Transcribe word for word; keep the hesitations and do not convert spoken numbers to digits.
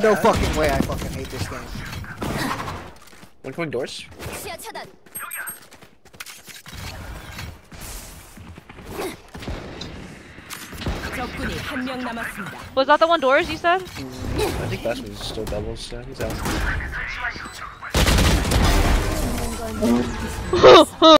No fucking way, I fucking hate this game. One going doors. Was that the one doors you said? I think Best was still doubles. Yeah, he's out.